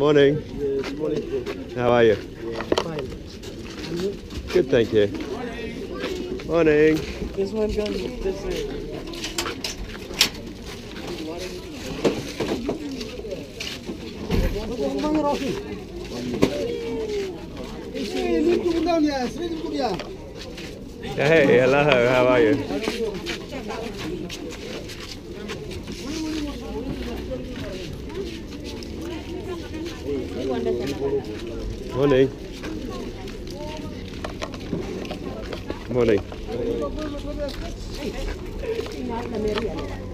Morning. Yes, morning. How are you? Fine. And you? Good, thank you. Morning. This one goes this way. Hey, hello. How are you? Morning. Morning.